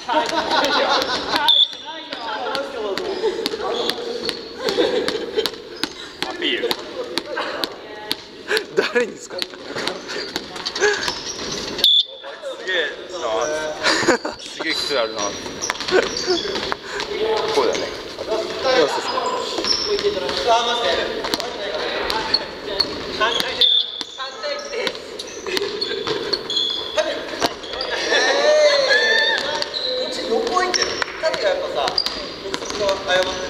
アピール。 誰にですか。 すげえな。すげえ癖あるな。こうだね。 どうですか。 横行ってる。縦がやっぱさ、曲速が速まってる。